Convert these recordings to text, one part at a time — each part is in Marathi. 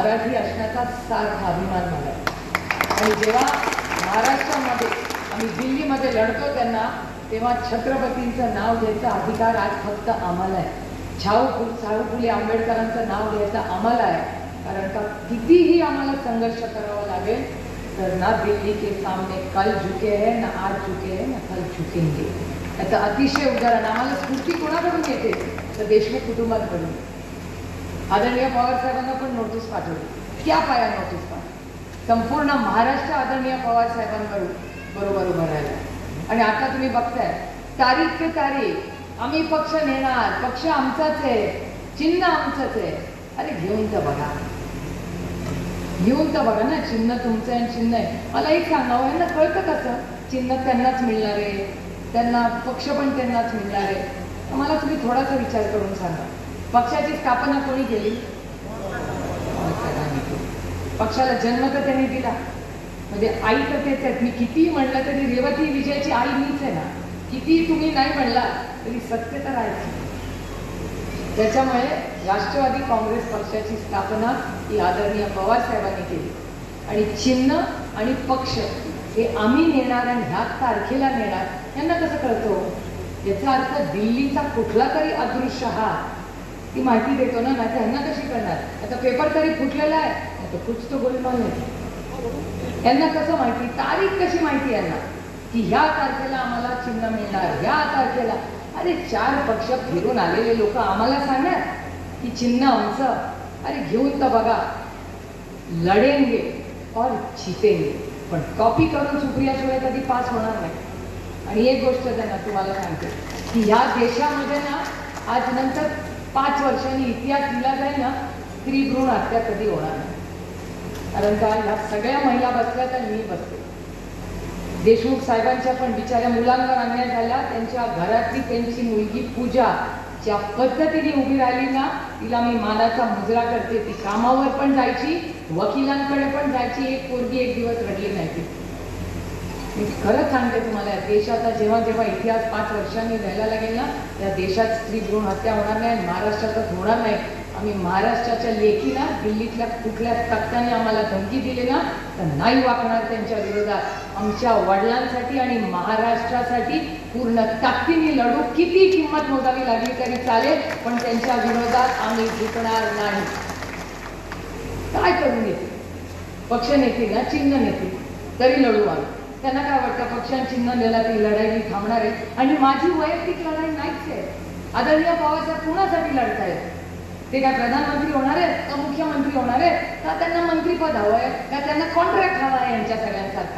मराठी असण्याचा सार्थ अभिमान मला आहे। आणि जेव्हा महाराष्ट्रामध्ये आम्ही दिल्लीमध्ये लढतो त्यांना, तेव्हा छत्रपतींचं नाव घ्यायचा अधिकार आज फक्त आम्हाला आहे। शाहू फुले आंबेडकरांचं नाव घ्यायचं आम्हाला आहे, कारण का कितीही आम्हाला संघर्ष करावा लागेल तर ना दिल्ली के सामने कल झुके हैं, ना आज झुके हैं, ना कल झुकेंगे। याचं अतिशय उदाहरण आम्हाला स्फूर्ती कोणाकडून येते तर देशमुख कुटुंबाकडून। आदरणीय पवार साहेबांना पण नोटीस पाठवली, क्या पाया नोटीस पाठवली, संपूर्ण महाराष्ट्र आदरणीय पवार साहेबांबरोबर उभं राहिला। आणि आता तुम्ही बघताय तारीख पे तारीख आम्ही पक्ष नेणार, पक्ष आमचाच आहे, चिन्ह आमचंच आहे। अरे घेऊन तर बघा, घेऊन तर बघा ना, चिन्ह तुमचं आहे, चिन्ह आहे। मला एक सांगावं, यांना कळतं कसं चिन्ह त्यांनाच मिळणार आहे, त्यांना पक्ष पण त्यांनाच मिळणार आहे। मला तुम्ही थोडासा विचार करून सांगा, पक्षाची स्थापना कोणी केली? पक्षाला जन्म तर त्यांनी दिला, म्हणजे आई तर तेच आहेत। मी किती म्हणलं तरी रेवती विजयाची आई मीच आहे ना, किती तुम्ही नाही म्हणला तरी सत्य तर आहे। त्याच्यामुळे राष्ट्रवादी काँग्रेस पक्षाची स्थापना ही आदरणीय पवार साहेबांनी केली, आणि चिन्ह आणि पक्ष हे आम्ही नेणार आणि ह्याच तारखेला नेणार। यांना कसं कळतो? याचा अर्थ दिल्लीचा कुठला तरी अदृश्य हात ती माहिती देतो ना, नाही तर यांना कशी करणार? आता पेपर तरी फुटलेला आहे, आता कुछ तो गोलमाल नाही। यांना कसं माहिती? तारीख कशी माहिती यांना की ह्या तारखेला आम्हाला चिन्ह मिळणार, ह्या तारखेला? अरे 4 पक्ष फिरून आलेले लोक आम्हाला सांगणार की चिन्ह आमचं? अरे घेऊन तर बघा, लढेंगे और जीतेंगे, पण कॉपी करून सुप्रिया सुळे कधी पास होणार नाही। आणि एक गोष्ट त्यांना तुम्हाला सांगते की ह्या देशामध्ये ना आज नंतर 5 वर्षांनी इतिहास लिहिला जाईल ना, स्त्री भ्रूण हत्या कधी होणार नाही। कारण का ह्या सगळ्या महिला बसल्या तर मी बसते। देशमुख साहेबांच्या पण बिचाऱ्या मुलांवर अन्याय झाला, त्यांच्या घरातली त्यांची मुलगी पूजा ज्या पद्धतीने उभी राहिली ना, तिला मी मानाचा मुजरा करते। ती कामावर पण जायची, वकिलांकडे पण जायची, एक पोरगी एक दिवस रडली नाही ती। मी खरंच सांगते तुम्हाला, देशाचा जेव्हा जेव्हा इतिहास 5 वर्षांनी लिहायला लागेल ना, त्या देशात स्त्री भ्रूण हत्या होणार नाही, महाराष्ट्रातच होणार नाही। आम्ही महाराष्ट्राच्या लेखीला दिल्लीतल्या कुठल्या तख्ताने आम्हाला धमकी दिली ना तर नाही वागणार त्यांच्या विरोधात। आमच्या वडिलांसाठी आणि महाराष्ट्रासाठी पूर्ण ताकदीने लढू, किती किंमत मोजावी लागली तरी चालेल, पण त्यांच्या विरोधात आम्ही झुकणार नाही। काय करून येते? पक्ष नेते ना, चिन्ह नेते तरी लढू आम्ही। त्यांना काय वाटतं पक्षांनी चिन्ह नेला ती लढाई थांबणार आहे? आणि माझी वैयक्तिक लढाई नाहीच आहे। आदरणीय पवारसाहेब कुणासाठी लढतायत? ते काय प्रधानमंत्री होणार आहेत का मुख्यमंत्री होणार आहेत का त्यांना मंत्रीपद हवंय का त्यांना कॉन्ट्रॅक्ट हवा आहे यांच्या सगळ्यांसारखा?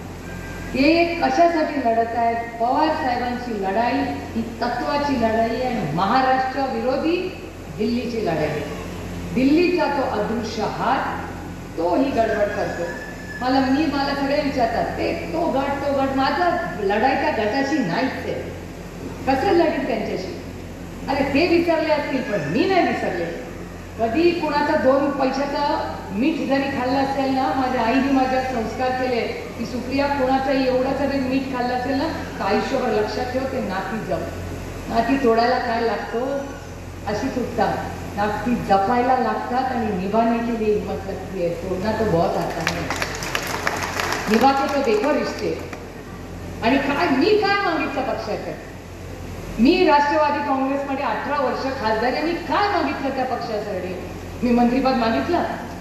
ते कशासाठी लढत आहेत? पवार साहेबांची लढाई ही तत्वाची लढाई आहे, महाराष्ट्र विरोधी दिल्लीची लढाई। दिल्लीचा तो अदृश्य हात तो ही गडबड करतो। मला सगळे विचारतात ते तो गट माझा लढाई त्या गटाशी नाहीच आहे, कसं लढीत त्यांच्याशी? अरे ते विसरले असतील पण मी नाही विसरले। कधी कुणाचा 2 पैशाचा मीठ जरी खाल्लं असेल ना, माझ्या आईने माझ्या संस्कार केले की सुप्रिया कुणाचाही एवढा जरी मीठ खाल्लं असेल ना तर आयुष्यभर लक्षात ठेव, ते नाती जप। नाती तोडायला काय लागतो? अशी तुटतात, नाती जपायला लागतात आणि निभाने के लिए हिम्मत लगती है, तोडना तो बहुत आता है, निभा के तो देखो रिश्ते। आणि काय मी काय मागितलं पक्षाकडे? मी राष्ट्रवादी काँग्रेसमध्ये 18 वर्ष खासदार आहे, मी काय मागितलं त्या पक्षासाठी? मी मंत्रीपद मागितलं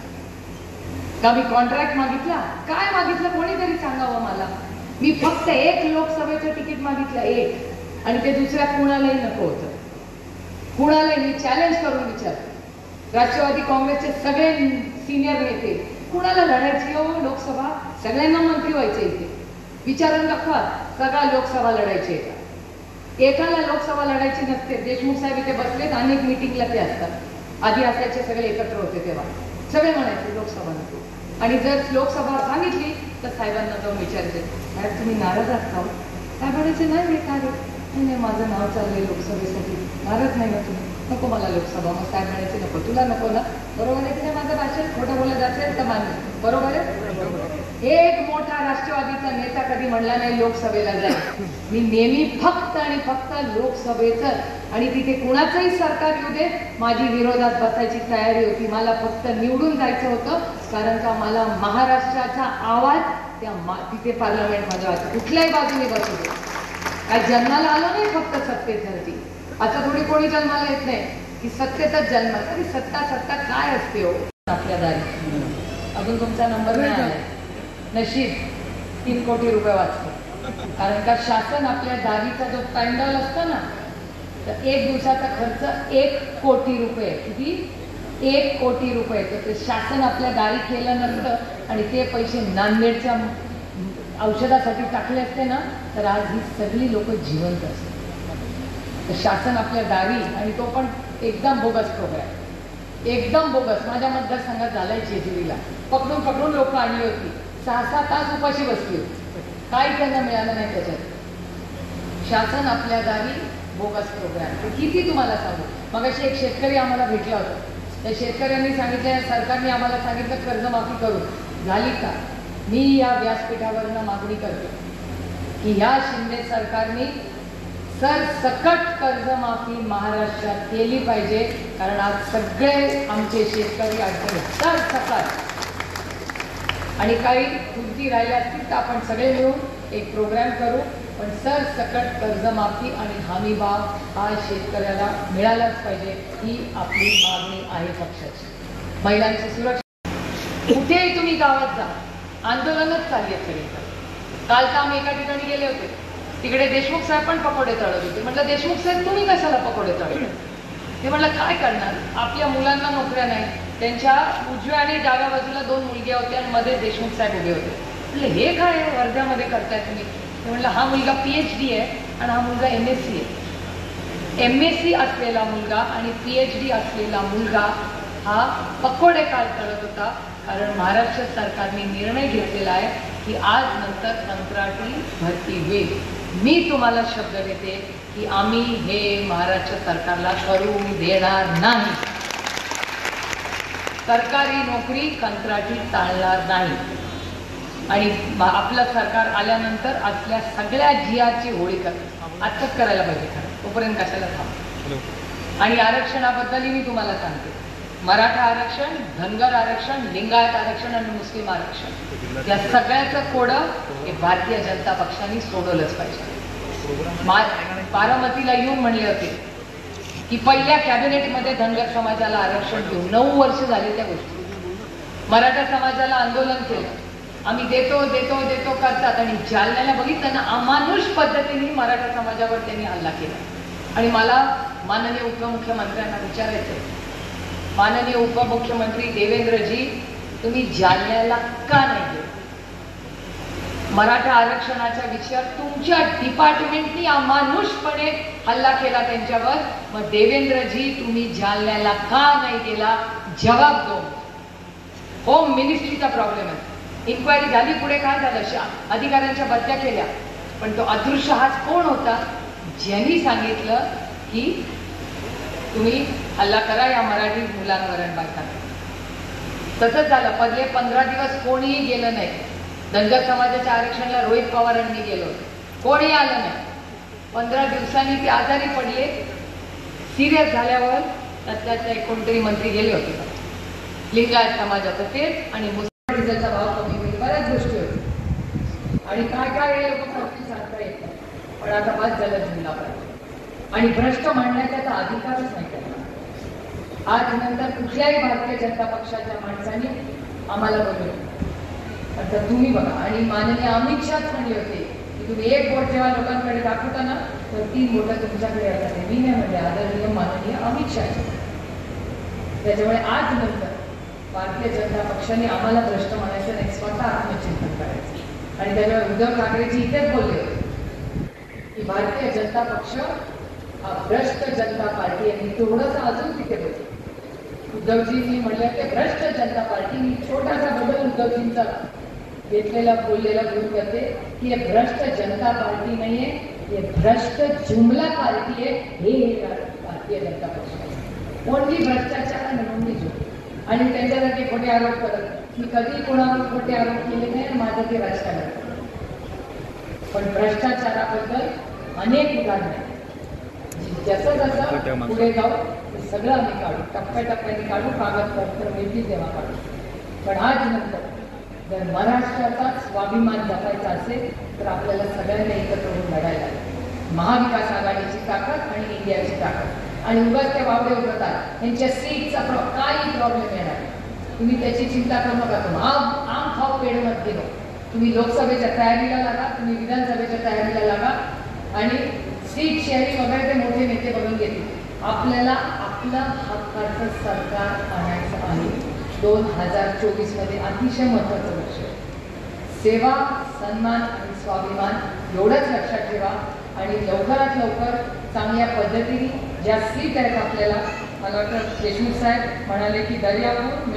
का? मी कॉन्ट्रॅक्ट मागितला? काय मागितलं कोणीतरी सांगावं मला। मी फक्त 1 लोकसभेचं तिकीट मागितलं, 1, आणि ते दुसऱ्या कुणालाही नको होतं। कुणालाही मी चॅलेंज करून विचारते, राष्ट्रवादी काँग्रेसचे सगळे सिनियर नेते कुणाला लढायची हो लोकसभा? सगळ्यांना मंत्री व्हायचे इथे, विचारून दाखवा सगळ्या लोकसभा लढायची आहे? एकाला लोकसभा लढायची नसते। देशमुख साहेब इथे बसलेत, अनेक मीटिंगला ते असतात, आधी असायचे सगळे एकत्र होते तेव्हा सगळे म्हणायचे लोकसभा नको, आणि जर लोकसभा सांगितली तर साहेबांना जाऊन विचारते साहेब तुम्ही नाराज आहात का? काय म्हणायचे नाही रे काय नाही, माझं नाव चाललंय लोकसभेसाठी, नाराज नाही ना तुम्ही? नको मला लोकसभा। मग साहेब म्हणायचे नको, तुला नको ना? बरोबर आहे की नाही? माझं भाषण खोटं बोलत असेल तर मान्य, बरोबर आहे? एक मोठा राष्ट्रवादीचा नेता कधी म्हणला नाही लोकसभेला जाईल. मी नेहमी फक्त आणि फक्त लोकसभेचं आणि तिथे कुणाचंही सरकार येऊ दे माझी विरोधात बसायची तयारी होती. मला फक्त निवडून जायचं होतं, कारण का मला महाराष्ट्राचा आवाज तिथे पार्लमेंटमध्ये व्हायचा. कुठल्याही बाजूने बसू दे. काय जन्माला आलो नाही फक्त सत्तेसाठी. असं थोडी कोणी जन्माला येत नाही की सत्तेतच जन्म. तरी सत्ता सत्ता काय असते हो आपल्या दारी. अजून तुमचा नंबर नाही आलाय. नशीब 3 कोटी रुपये वाचतो. कारण का शासन आपल्या दारीचा जो पॅन्डल असतो ना, तर 1 दिवसाचा खर्च 1 कोटी रुपये. किती? 1 कोटी रुपये. तर ते शासन आपल्या दारी केलं नसतं आणि ते पैसे नांदेडच्या औषधासाठी टाकले असते ना, तर आज ही सगळी लोक जिवंत असते. तर शासन आपल्या दारी, आणि तो पण एकदम बोगस प्रोग्राम, एकदम बोगस. माझ्या मतदारसंघात झालाय जेजुरीला. पकडून पकडून लोक आणली होती. 6-6 तास उपाशी बसली होती. काही त्यांना मिळालं नाही त्याच्यात. शासन आपल्या दारी, बोगस प्रोग्राम. किती तुम्हाला सांगू. मगाशी एक शेतकरी आम्हाला भेटला होता. त्या शेतकऱ्यांनी सांगितलं सरकारने आम्हाला सांगितलं कर्जमाफी करू. झाली का? मी या व्यासपीठावरनं मागणी करते की ह्या शिंदे सरकारने सरसकट कर्जमाफी महाराष्ट्रात केली पाहिजे. कारण आज सगळे आमचे शेतकरी अडचणी सरसकट. आणि काही त्रुटी राहिल्या असतील तर आपण सगळे मिळून एक प्रोग्राम करू. पण सरसकट कर्जमाफी आणि हमी भाव हा शेतकऱ्याला मिळालाच पाहिजे. ही आपली मागणी आहे पक्षाची. महिलांची सुरक्षा. कुठेही तुम्ही गावात जा, आंदोलनच चालली आहे सगळीकडे. काल तर आम्ही एका ठिकाणी गेले होते. तिकडे देशमुख साहेब पण पकोडे तळत होते. म्हटलं देशमुख साहेब तुम्ही कशाला पकोडे तळत? ते म्हटलं काय करणार, आपल्या मुलांना नोकऱ्या नाही. त्यांच्या उजव्या आणि डाव्या बाजूला 2 मुलग्या होत्या आणि मध्ये देशमुख साहेब उभे होते. म्हटलं हे काय वर्ध्यामध्ये करताय तुम्ही? ते म्हटलं हा मुलगा PhD आहे आणि हा मुलगा MSc आहे. MSc असलेला मुलगा आणि PhD असलेला मुलगा हा पकोडे काल तळत होता. कारण महाराष्ट्र सरकारने निर्णय घेतलेला आहे की आज नंतर कंत्राटी भरती होईल. मी तुम्हाला शब्द देते की आम्ही हे महाराष्ट्र सरकारला करू देणार नाही. सरकारी नोकरी कंत्राटी चालणार नाही. आणि आपलं सरकार आल्यानंतर असल्या सगळ्या GRची होळी आत्ताच करायला पाहिजे. खरं तोपर्यंत कशाला थांब. आणि आरक्षणाबद्दलही मी तुम्हाला सांगते. मराठा आरक्षण, धनगर आरक्षण, लिंगायत आरक्षण आणि मुस्लिम आरक्षण या सगळ्याचं कोडं हे भारतीय जनता पक्षाने सोडवलंच पाहिजे. बारामतीला येऊन म्हणले होते की पहिल्या कॅबिनेटमध्ये धनगर समाजाला आरक्षण देऊ. 9 वर्ष झाले त्या गोष्टी. मराठा समाजाला आंदोलन केलं. आम्ही देतो देतो देतो करतात आणि जालन्याला बघितलं ना, अमानुष पद्धतीने मराठा समाजावर त्यांनी हल्ला केला. आणि मला माननीय उपमुख्यमंत्र्यांना विचारायचं, माननीय उपमुख्यमंत्री देवेंद्रजी, तुम्ही जालन्याला का नाही गेले? मराठा आरक्षणाच्या विषयावर तुमच्या डिपार्टमेंटनी अमानुषपणे हल्ला केला त्यांच्यावर. मग देवेंद्रजी तुम्ही जालन्याला का नाही गेला? जवाब दो. होम मिनिस्ट्रीचा प्रॉब्लेम आहे. इन्क्वायरी झाली, पुढे काय झालं? अधिकाऱ्यांच्या बदल्या केल्या. पण तो अदृश्य हाच कोण होता ज्यांनी सांगितलं की तुम्ही हल्ला करा या मराठी मुलांवर आणि बायकांवर? तसंच झालं. पहिले 15 दिवस कोणीही गेलं नाही. धनगर समाजाच्या आरक्षणाला रोहित पवारांनी गेलो, कोणी आलं नाही. 15 दिवसांनी ते आजारी पडले. सिरियस झाल्यावर त्याच्या कोणतरी मंत्री गेले होते. लिंगायत समाजाचं तेच आणि मुस्लिम डिझेलचा भाव कमी होईल, बऱ्याच गोष्टी होत्या. आणि काय काय हे लोक करतील सांगता येत नाही. पण आता बस झालं जिल्हा पाहिजे. आणि भ्रष्ट म्हणण्याचा तर अधिकारच नाही त्यांना. आज नंतर कुठल्याही भारतीय जनता पक्षाच्या माणसांनी आम्हाला बोलवलं. आता तुम्ही बघा. आणि माननीय अमित शाह म्हणले होते की तुम्ही एक बोट जेव्हा लोकांकडे दाखवता ना, तर 3 बोटं तुमच्याकडे येतात. मी नाही म्हणले, आदरणीय माननीय अमित शाह. त्याच्यामुळे आज नंतर भारतीय जनता पक्षाने आम्हाला भ्रष्ट म्हणायचं नाही, स्वतः आत्मचिंतन करायचं. आणि त्याच्यावर उद्धव ठाकरेजी इथेच बोलले होते की भारतीय जनता पक्ष हा भ्रष्ट जनता पार्टी आहे. तेवढंच अजून तिथे बोलतो. उद्धवजींनी म्हणलं की भ्रष्ट जनता पार्टी. मी छोटासा बदल उद्धवजींचा घेतलेला बोललेला घेऊन करते की हे भ्रष्ट जनता पार्टी नाहीये, हे भ्रष्ट जुमला पार्टी आहे. हे भारतीय जनता पक्ष आहे. ओनली भ्रष्टाचार आणि ओनली जुमला. आणि त्यांच्यासाठी खोटे आरोप करत मी कधी कोणावर खोटे आरोप केले नाही आणि माझं ते राजकारण, पण भ्रष्टाचाराबद्दल अनेक उदाहरणं आहेत. जसं जसं पुढे जाऊ ते सगळं आम्ही काढू, टप्प्याटप्प्याने काढू, कागदपत्र मिळतील तेव्हा काढू. पण आज नंतर जर महाराष्ट्राचा स्वाभिमान जपायचा असेल तर आपल्याला सगळ्यांना एकत्र होऊन लढायला लागेल. महाविकास आघाडीची ताकद आणि इंडियाची ताकद, आणि उगाच ते वावडे उभतात यांच्या सीटचा काही प्रॉब्लेम येणार, तुम्ही त्याची चिंता करू नका. आम खाऊ पेढ मत गेलो, तुम्ही लोकसभेच्या तयारीला लागा, तुम्ही विधानसभेच्या तयारीला लागा, आणि सीट शेअरिंग वगैरे ते मोठे नेते बघून घेतील. आपल्याला आपलं हक्काचं सरकार आणायचं आहे. 2024 मध्ये अतिशय महत्त्वाचं लक्ष आहे. सेवा, सन्मान आणि स्वाभिमान एवढंच लक्षात ठेवा, आणि लवकरात लवकर चांगल्या पद्धतीने ज्या सीट आहेत आपल्याला, मला वाटतं देशमुख साहेब म्हणाले की दर्यापूर,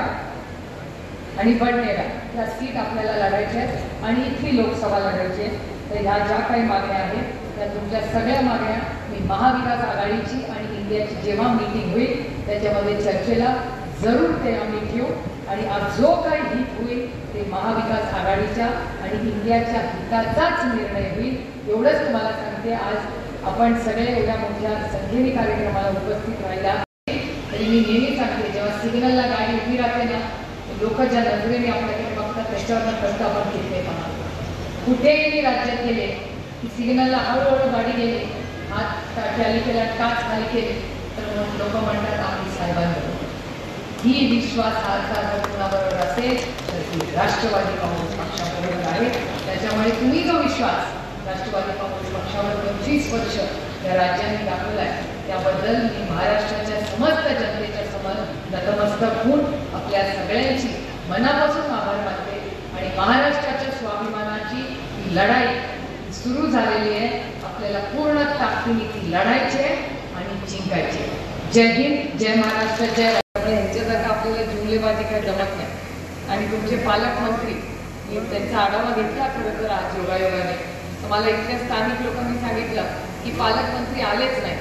मेळघाट आणि बडनेरा या सीट आपल्याला लढायच्या आहेत, आणि इथली लोकसभा लढायची आहे. तर ह्या ज्या काही मागण्या आहेत त्या तुमच्या सगळ्या मागण्या मी महाविकास आघाडीची आणि इंडियाची जेव्हा मीटिंग होईल त्याच्यामध्ये चर्चेला जरूर ते आम्ही घेऊ, आणि आज जो काही हित होईल ते महाविकास आघाडीच्या आणि इंडियाच्या हिताचाच निर्णय होईल. एवढंच तुम्हाला सांगते. आज आपण सगळे एवढ्या मोठ्या संख्येने कार्यक्रमाला उपस्थित राहिला, तरी मी नेहमी सांगते जेव्हा सिग्नलला गाडी उभी राहते ना, लोक ज्या नजरेने आपल्याकडे बघतात त्याच्यावर कष्ट आपण घेतले पाहतो. कुठेही राज्यात गेले की सिग्नलला हळूहळू गाडी गेली, हात खाली केला, टाच खाली केले तर लोक म्हणतात आम्ही साहेबांबरोबर. ही विश्वासार्हता जर कुणाबरोबर असेल तर ती राष्ट्रवादी काँग्रेस पक्षाबरोबर आहे. त्याच्यामुळे तुम्ही जो विश्वास राष्ट्रवादी काँग्रेस पक्षावर 25 वर्ष या राज्याने दाखवला आहे त्याबद्दल मी महाराष्ट्राच्या समस्त जनतेच्या समोर नतमस्तक होऊन आपल्या सगळ्यांची मनापासून आभार मानते. आणि महाराष्ट्राच्या स्वाभिमानाची ही लढाई सुरू झालेली आहे. आपल्याला पूर्ण ताकदीने ती लढायची आहे आणि जिंकायची आहे. जय हिंद, जय महाराष्ट्र, जय राज्य. ह्यांच्यासारखं आपल्याला जुमलेबाजी काय जमत नाही. आणि तुमचे पालकमंत्री, मी त्यांचा आढावा घेतला खरं तर आज योगायोगाने, तर मला इथल्या स्थानिक लोकांनी सांगितलं की पालकमंत्री आलेच नाही,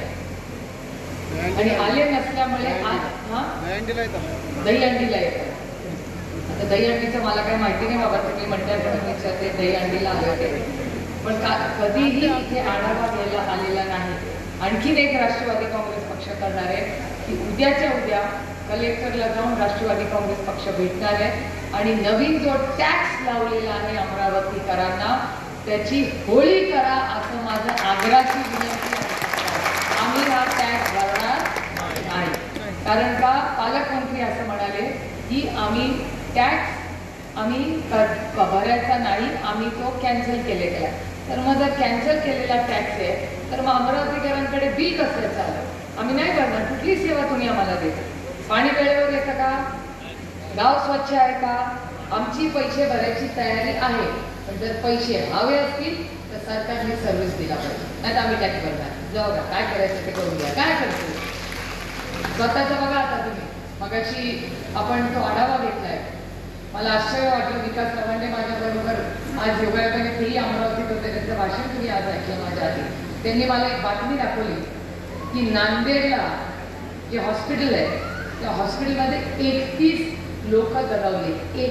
आणि आले नसल्यामुळे आज दहीहंडीला येतात. आता दहीहंडीचं मला काही माहिती नाही बाबा, तुम्ही म्हणता ते दहीहंडीला आले होते, पण कधीही इथे आढावा घ्यायला आलेला नाही. आणखीन एक राष्ट्रवादी काँग्रेस पक्ष करणार आहे की उद्याच्या उद्या कलेक्टरला जाऊन राष्ट्रवादी काँग्रेस पक्ष भेटणार आहे, आणि नवीन जो टॅक्स लावलेला आहे अमरावतीकरांना त्याची होळी करा असं माझं आग्रहाची विनंती आहे. आम्ही हा टॅक्स भरणार नाही, कारण का पालकमंत्री असं म्हणाले की आम्ही टॅक्स आम्ही भरायचा नाही, आम्ही तो कॅन्सल केलेला. तर मग जर कॅन्सल केलेला टॅक्स आहे तर मग अमरावतीकरांकडे बिल कसं चाललं? आम्ही नाही करणार. कुठली सेवा तुम्ही आम्हाला देता? पाणी वेळेवर येतं का? गाव स्वच्छ आहे का? आमची पैसे भरायची तयारी आहे, पण जर पैसे हवे असतील तर सरकारने सर्व्हिस दिला पाहिजे, नाही तर आम्ही टॅक्स भरणार. जाऊ का, काय करायचं ते करून द्या. काय करतो स्वतःचं बघा. आता तुम्ही मगाशी आपण तो आढावा घेतलाय, मला आश्चर्य वाटलं. विकास रावांनी माझ्याबरोबर आज योगायोगाने तेही अमरावतीत होते, त्यांचं भाषण तुम्ही आज ऐकलं माझ्या आधी. त्यांनी मला एक बातमी दाखवली की नांदेडला जे हॉस्पिटल आहे त्या हॉस्पिटलमध्ये 31 लोक दगावले.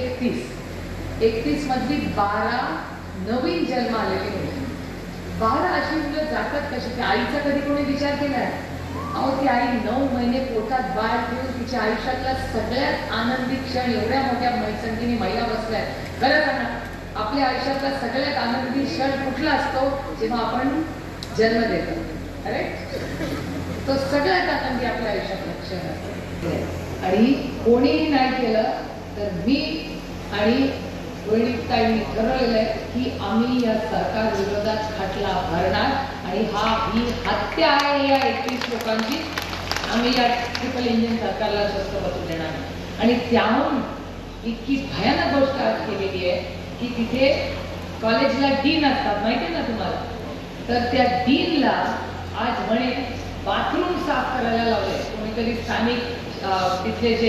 31 मधली 12 नवीन जन्म आलेली मुलं. 12 अशी मुलं जातात कशी? त्या आईचा कधी कोणी विचार केलाय? अहो, ती आई 9 महिने पोटात बाळ ठेवून तिच्या आयुष्यातला सगळ्यात आनंदी क्षण, एवढ्या मोठ्या संख्येने महिला बसल्या. खरं सांगा, आपल्या आयुष्यातला सगळ्यात आनंदी क्षण कुठला असतो? जेव्हा आपण जन्म देतो. अरे तो सगळ्यात आनंदी आपल्या आयुष्यातला क्षण असतो. आणि कोणीही नाही केलं तर मी आणि वैदिकताईंनी ठरवलेलं आहे की आम्ही या सरकार विरोधात खटला भरणार, आणि ही हत्या आहे या 31 लोकांची. आम्ही या ट्रिपल इंजिन सरकारला स्वस्त बसू देणार. आणि त्याहून इतकी भयानक गोष्ट आज केलेली आहे की तिथे कॉलेजला डीन असतात, माहिती आहे ना तुम्हाला? तर त्या डीनला आज म्हणे बाथरूम साफ करायला लावले. कोणीतरी स्थानिक तिथले जे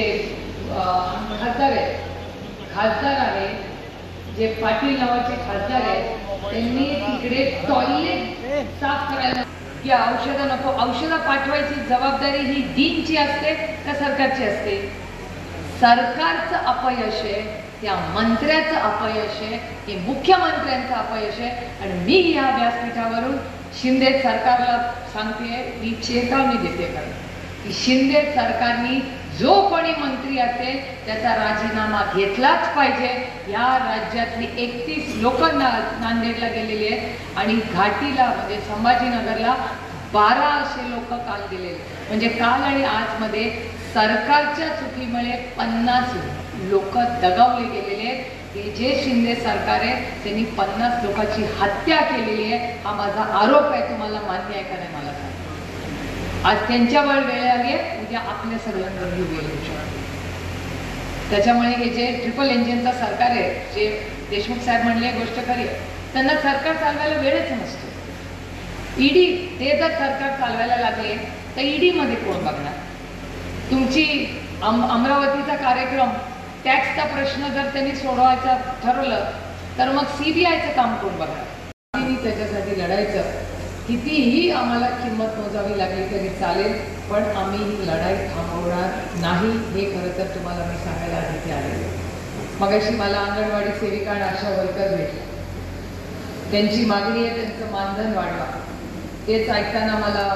खासदार आहे, जे पाटील नावाचे खासदार आहेत, त्यांनी तिकडे टॉयलेट साफ करायला की औषधं नको. औषधं पाठवायची जबाबदारी ही डीनची असते का सरकारची असते? सरकारचं अपयश आहे, त्या मंत्र्याचं अपयश आहे, हे मुख्यमंत्र्यांचं अपयश आहे. आणि मी या व्यासपीठावरून शिंदे सरकारला सांगते, ही चेतावणी देते की शिंदे सरकारनी जो कोणी मंत्री असेल त्याचा राजीनामा घेतलाच पाहिजे. या राज्यातली 31 लोक नांदेडला गेलेली आहेत आणि घाटीला म्हणजे संभाजीनगरला 12 असे लोक काल गेलेले. म्हणजे काल आणि आज मध्ये सरकारच्या चुकीमुळे 50 लोक दगावले गेलेले आहेत. हे जे शिंदे सरकार आहे त्यांनी 50 लोकांची हत्या केलेली आहे. हा माझा आरोप आहे. तुम्हाला मान्य आहे का नाही मला सांगा. आज त्यांच्यावर वेळ आली आहे, उद्या आपल्या सगळ्यांवर वेळ येऊ शकते. त्याच्यामुळे हे जे ट्रिपल इंजिनचं सरकार आहे, जे देशमुख साहेब म्हणले गोष्ट खरी आहे, त्यांना सरकार चालवायला वेळच नसतो. ईडी ते जर सरकार चालवायला लागले तर ईडी मध्ये कोण बघणार? तुमची अमरावतीचा कार्यक्रम टॅक्सचा प्रश्न जर त्यांनी सोडवायचा ठरवलं तर मग सीबीआयचं काम कोण बघणार? त्याच्यासाठी लढायचं. कितीही आम्हाला किंमत मोजावी लागली तरी चालेल, पण आम्ही ही लढाई थांबवणार नाही. हे खरं तर तुम्हाला मी सांगायला आधी आले. मगाशी मला अंगणवाडी सेविका आणि आशा वर्कर भेटले. त्यांची मागणी आहे त्यांचं मानधन वाढवा. तेच ऐकताना मला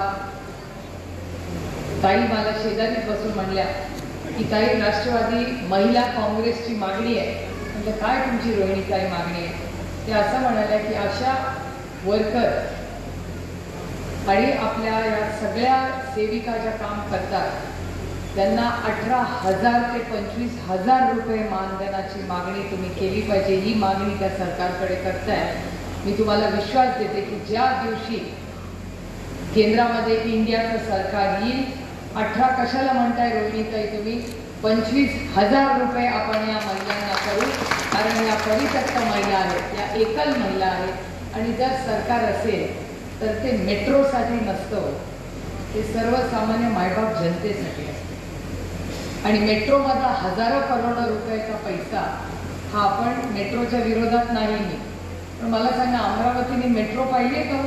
शेजारीच बसून म्हणल्या की ताई राष्ट्रवादी महिला काँग्रेसची मागणी आहे. म्हणजे काय तुमची रोहिणीताई मागणी आहे? ते असं म्हणाल्या की अशा वर्कर आणि आपल्या या सगळ्या सेविका ज्या काम करतात त्यांना 18,000 ते 25,000 रुपये मानधनाची मागणी तुम्ही केली पाहिजे. ही मागणी त्या सरकारकडे करताय. मी तुम्हाला विश्वास देते की ज्या दिवशी केंद्रामध्ये इंडियाचं सरकार येईल, 18 कशाला म्हणताय रोहिणीताई तुम्ही, 25,000 रुपये आपण या महिलांना करू. कारण या परित्यक्त महिला आहेत, या एकल महिला आहेत. आणि जर सरकार असेल तर ते मेट्रोसाठी नसतं, ते सर्वसामान्य मायबाप जनतेसाठी असतं. आणि मेट्रोमधला हजारो करोड रुपयाचा पैसा हा आपण मेट्रोच्या विरोधात नाही. पण मला सांगा, अमरावतीने मेट्रो पाहिजे का?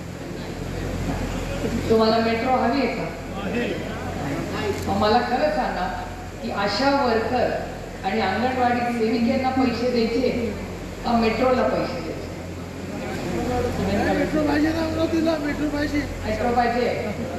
तुम्हाला मेट्रो हवी आहे का? मला खरं सांगा की अशा वर्कर आणि अंगणवाडी सेविकांना पैसे द्यायचे का मेट्रोला पैसे द्यायचे? मेट्रो पाहिजे ना अमरावतीला, मेट्रो पाहिजे. मेट्रो पाहिजे.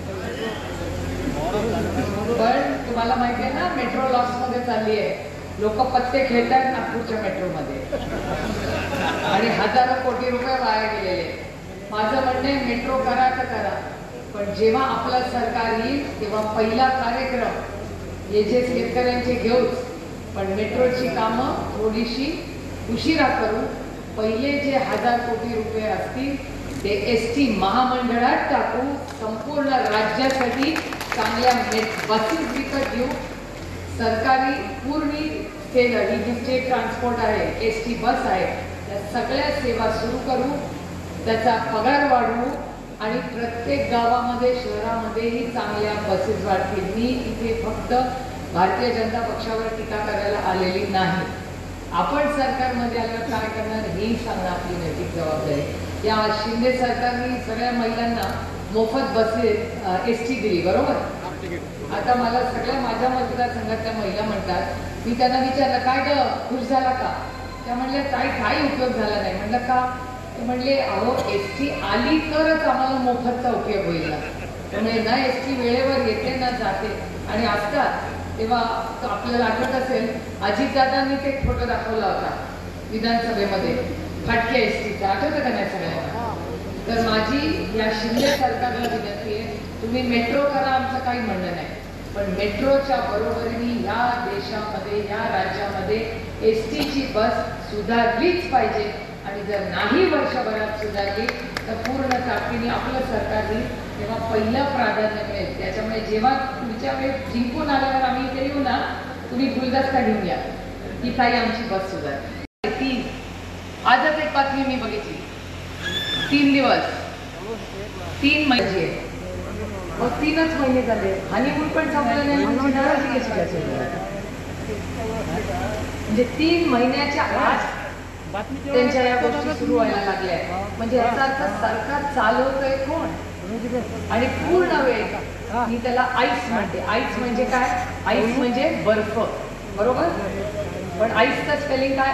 पण तुम्हाला माहिती आहे ना, मेट्रो लॉस मध्ये चालली आहे. लोक पत्ते खेळतात नागपूरच्या मेट्रोमध्ये आणि हजारो कोटी रुपये वाया गेलेले. माझं म्हणणं आहे मेट्रो करा तर करा, पण जेव्हा आपलं सरकार येईल तेव्हा पहिला कार्यक्रम हे जे शेतकऱ्यांचे घेऊच, पण मेट्रोची कामं थोडीशी उशिरा करू. पहिले जे 1000 कोटी रुपये असतील ते एसटी महामंडळात टाकू. संपूर्ण राज्यासाठी चांगल्या बसेस विकत घेऊ. सरकारी पूर्ण केलं ही जी स्टेट ट्रान्सपोर्ट आहे, एसटी बस आहे, त्या सगळ्या सेवा सुरू करू. त्याचा पगार वाढवू आणि प्रत्येक गावामध्ये शहरामध्येही चांगल्या बसेस वाढतील. मी इथे फक्त भारतीय जनता पक्षावर टीका करायला आलेली नाही. आपण सरकारमध्ये आल्यावर काय करणार हेही सांगणं आपली नैतिक जबाबदारी. या शिंदे सरकारने सगळ्या महिलांना मोफत बसेस एसटी दिली, बरोबर. आता मला सगळ्या माझ्या मतदारसंघातल्या महिला म्हणतात, मी त्यांना विचारलं काय ग खुश झाला का? त्या म्हणल्या काही उपयोग झाला नाही. म्हणलं का? ते म्हणले अहो एसटी आली तरच आम्हाला मोफतचा उपयोग होईल. त्यामुळे ना एसटी वेळेवर येते ना जाते. आणि असतात तेव्हा आपल्याला आठवत असेल अजितदादांनी ते फोटो दाखवला होता विधानसभेमध्ये फाटक्या एसटीचा, आठवतं का नाही सगळ्यांना? तर माझी या शिंदे सरकारला विनंती आहे, तुम्ही मेट्रो करा, आमचं काही म्हणणं नाही, पण मेट्रोच्या बरोबरीने या देशामध्ये या राज्यामध्ये एसटीची बस सुधारलीच पाहिजे. आणि जर नाही वर्षभरात सुधारली तर पूर्ण ताकदीने आपलं सरकार येईल तेव्हा पहिलं प्राधान्य मिळेल. त्याच्यामुळे जेव्हा पुढच्या वेळेस जिंकून आल्यावर आम्ही इथे येऊ ना, तुम्ही गुलदस्ता घेऊन या की ताई आमची बस सुधारली. आजच एक बातमी मी बघितली, 3 दिवस 3 महिने 3च महिने झाले, हनीमून पण संपलं नाही. म्हणजे 3 महिन्याच्या आत त्यांच्या या गोष्टी सुरू व्हायला लागल्या. म्हणजे याचा अर्थ सरकार चालवतंय कोण? आणि पूर्ण वेळ मी त्याला आईस म्हणते. आईस म्हणजे काय? आईस म्हणजे बर्फ. बरोबर. पण आईसचं स्पेलिंग काय?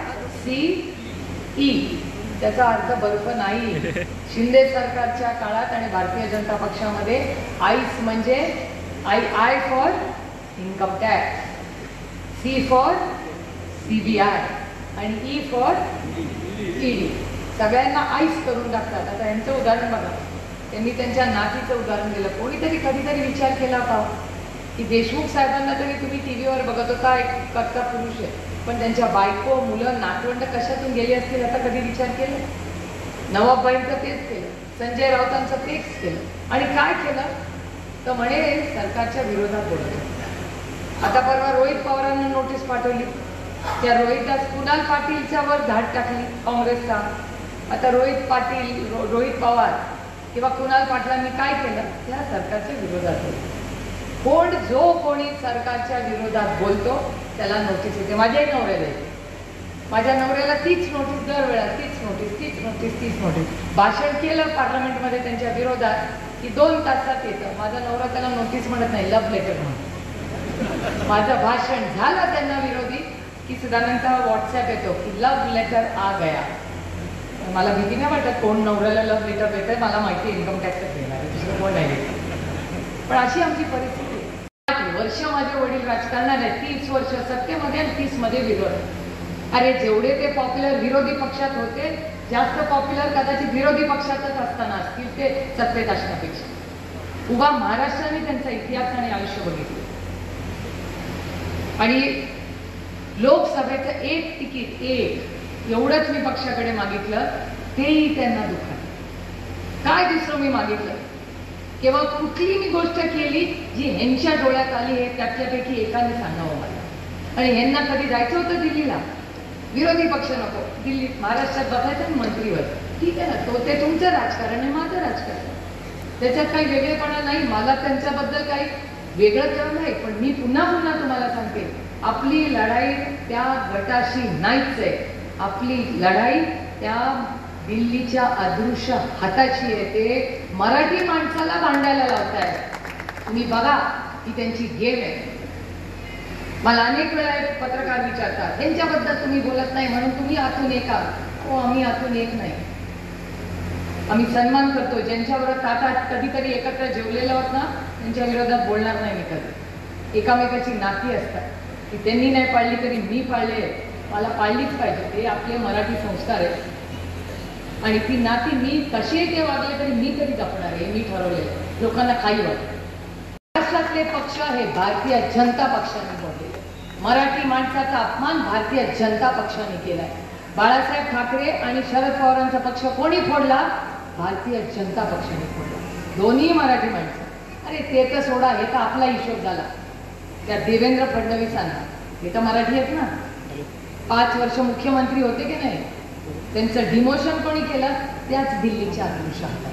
ICE. त्याचा अर्थ बर्फ नाही. शिंदे सरकारच्या काळात आणि भारतीय जनता पक्षामध्ये आईस म्हणजे I for income tax, C for CBI आणि E फॉर ED. सगळ्यांना आईस करून टाकतात. आता यांचं उदाहरण बघा. त्यांनी त्यांच्या नातीचं उदाहरण दिलं. कोणीतरी कधीतरी विचार केला होता की देशमुख साहेबांना तरी तुम्ही टीव्हीवर बघत होता, एक कर्ता पुरुष आहे, पण त्यांच्या बायको, मुलं, नातवंड कशातून गेली असतील आता कधी विचार केला? नवाबाईंचं तेच केलं, संजय राऊतांचं तेच केलं. आणि काय केलं तर म्हणे सरकारच्या विरोधात बोलत. आता परवा रोहित पवारांना नोटीस पाठवली. त्या कुणाल पाटीलच्या वर धाड टाकली काँग्रेसचा. आता रोहित पवार किंवा कुणाल पाटलांनी काय केलं? त्या सरकारच्या विरोधात बोलतो. जो कोणी सरकारच्या विरोधात बोलतो त्याला नोटीस येते. माझ्याही नवऱ्याला येते. माझ्या नवऱ्याला तीच नोटीस दरवेळा, तीच नोटीस. भाषण केलं पार्लमेंटमध्ये त्यांच्या विरोधात की 2 तासात येतं. माझा नवरा त्याला नोटीस म्हणत नाही, लव्ह लेटर म्हणून. माझं भाषण झालं त्यांना विरोधी की सदानंद व्हॉट्सअप येतो की लव्ह लेटर आ गया. मला भीती नाही वाटत कोण नवऱ्याला लव्ह लेटर देत आहे. मला माहिती इन्कम टॅक्सच घेणार आहे, दुसरं कोण नाही. पण अशी आमची परिस्थिती. 8 वर्ष माझे वडील राजकारणात आहेत. 30 वर्ष सत्तेमध्ये आणि 30 मध्ये विरोध. अरे जेवढे ते पॉप्युलर विरोधी पक्षात होते, जास्त पॉप्युलर कदाचित विरोधी पक्षातच असताना असतील ते सत्तेत असण्यापेक्षा. उभा महाराष्ट्राने त्यांचा इतिहास आणि आयुष्य बघितलं. आणि लोकसभेचं 1 तिकीट एवढंच मी पक्षाकडे मागितलं, तेही त्यांना दुखावलं. काय दुसरं मी मागितलं? केव्हा कुठली मी गोष्ट केली जी ह्यांच्या डोळ्यात आली आहे त्याच्यापैकी एकाने सांगावं मला. आणि ह्यांना कधी जायचं होतं दिल्लीला, विरोधी पक्ष नको, दिल्लीत महाराष्ट्रात बसायचं मंत्रीवर. ठीक आहे ना, ते तुमचं राजकारण आहे, माझं राजकारण. त्याच्यात काही वेगळेपणा नाही. मला त्यांच्याबद्दल काही वेगळं कळलं नाही. पण मी पुन्हा तुम्हाला सांगते, आपली लढाई त्या गटाशी नाहीच आहे. आपली लढाई त्या दिल्लीच्या अदृश्य हाताची आहे. ते मराठी माणसाला भांडायला लावताय. तुम्ही बघा ही त्यांची गेम आहे. मला अनेक वेळा पत्रकार विचारतात, त्यांच्याबद्दल तुम्ही बोलत नाही म्हणून तुम्ही आतून एका. हो, आम्ही आतून एक नाही. आम्ही सन्मान करतो. ज्यांच्यावर ताटात कधीतरी एकत्र जेवलेलो आहोत ना, त्यांच्या विरोधात बोलणार नाही मी कधी. एकामेकाची नाती असतात की त्यांनी नाही पाळली तरी मी पाळले, मला पाळलीच पाहिजे. ते आपले मराठी संस्कार आहेत. आणि ती नाती मी कसे ते वागले तरी मी कधी जपणार आहे, मी ठरवले. लोकांना काही वाटत. महाराष्ट्रातले पक्ष हे भारतीय जनता पक्षाने बोलले. मराठी माणसाचा अपमान भारतीय जनता पक्षाने केलाय. बाळासाहेब ठाकरे आणि शरद पवारांचा पक्ष कोणी फोडला? भारतीय जनता पक्षाने फोडला. दोन्ही मराठी माणसं. अरे ते तर सोडा, हे तर आपला हिशोब झाला. त्या देवेंद्र फडणवीसांना, हे तर मराठी आहेत ना, 5 वर्ष मुख्यमंत्री होते की नाही, त्यांचं डिमोशन कोणी केलं? त्याच दिल्लीच्या अदृश्य हातात.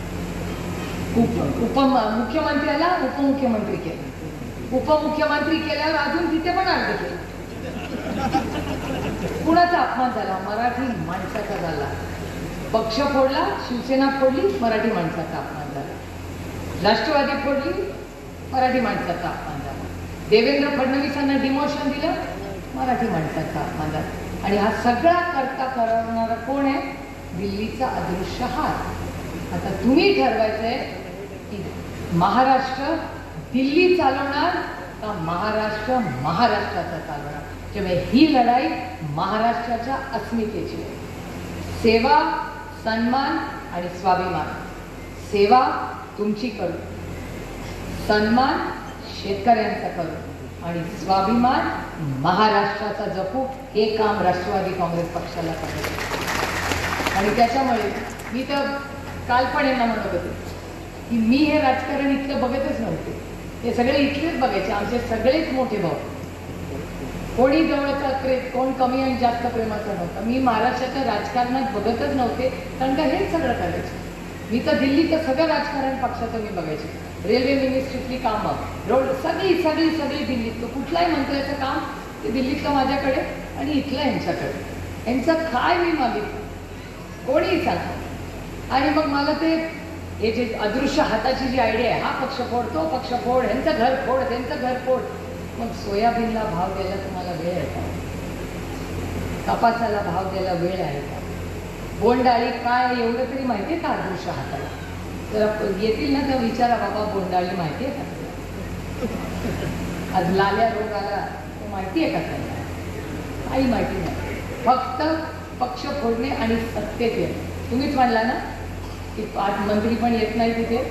मुख्यमंत्र्याला उपमुख्यमंत्री केलं. उपमुख्यमंत्री केल्यावर अजून तिथे पण अर्ध केलं. कुणाचा अपमान झाला? मराठी माणसाचा झाला. पक्ष फोडला, शिवसेना फोडली, मराठी माणसाचा अपमान झाला. राष्ट्रवादी फोडली, मराठी माणसाचा अपमान झाला. देवेंद्र फडणवीसांना डिमोशन दिलं, मराठी माणसाचा अपमान झाला. आणि हा सगळा करता करणारा कोण आहे? दिल्लीचा अदृश्य हात. आता तुम्ही ठरवायचंय की महाराष्ट्र दिल्ली चालवणार का महाराष्ट्र महाराष्ट्राचा चालवणार. त्यामुळे ही लढाई महाराष्ट्राच्या अस्मितेची आहे. सेवा, सन्मान आणि स्वाभिमान. सेवा तुमची करू, सन्मान शेतकऱ्यांचा करू आणि स्वाभिमान महाराष्ट्राचा जपू. हे काम राष्ट्रवादी काँग्रेस पक्षाला करायचं. आणि त्याच्यामुळे मी तर काल पण यांना म्हणत होते की मी हे राजकारण इतकं बघतच नव्हते. हे सगळे इथलेच बघायचे. आमचे सगळेच मोठे भाऊ. कोणी जवळचा प्रेम, कोण कमी आणि जास्त प्रेमाचं नव्हतं. मी महाराष्ट्राच्या राजकारणात बघतच नव्हते, कारण का हेच सगळं करायचं. मी तर दिल्लीचं सगळं राजकारण पक्षाचं मी बघायचे. रेल्वे मिनिस्ट्रीतली कामं, रोड, सगळी सगळी सगळी दिल्लीत. कुठल्याही मंत्र्याचं काम ते दिल्लीतलं माझ्याकडे आणि इथलं यांच्याकडे. यांचं काय मी मागितलं कोणीही सांगतो. आणि मग मला ते हे जे अदृश्य हाताची जी आयडिया आहे, हा पक्ष फोड, तो पक्ष फोड, ह्यांचं घर फोड, त्यांचं घर फोड, मग सोयाबीनला भाव द्यायला तुम्हाला वेळ आहे का? कापासाला भाव द्यायला वेळ आहे का? बोंडाळी काय एवढं तरी माहिती आहे का? आदर्श हाताला जरा येतील ना तर विचारा, बाबा बोंडाळी माहिती आहे का? आज लाल्या रोग आला तो माहिती आहे का त्यांना? काही माहिती नाही. फक्त पक्ष फोडणे आणि सत्तेत येणे. तुम्हीच म्हणला ना की 5 मंत्री पण येत नाही तिथे.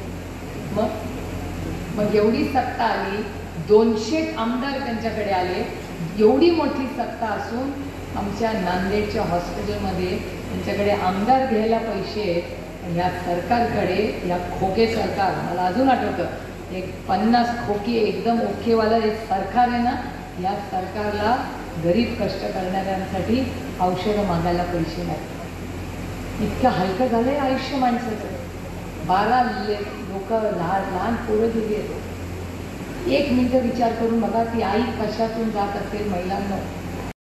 मग एवढी सत्ता आली, 200 आमदार त्यांच्याकडे आले. एवढी मोठी सत्ता असून आमच्या नांदेडच्या हॉस्पिटलमध्ये त्यांच्याकडे आमदार घ्यायला पैसे आहेत. या सरकारकडे, या खोके सरकार, मला अजून आठवतं एक 50 खोकी एकदम ओकेवाला एक सरकार आहे ना, या सरकारला गरीब कष्ट करणाऱ्यांसाठी औषधं मागायला पैसे नाही. इतकं हलकं झालंय आयुष्य माणसाचं. 12 लोक लहान पोरं गेली आहेत. 1 मिनिट विचार करून बघा, ती आई कशातून जात असेल महिलांना.